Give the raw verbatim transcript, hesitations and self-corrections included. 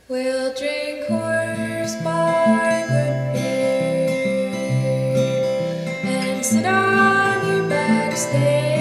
We'll drink horse bar good beer and sit on your back stay.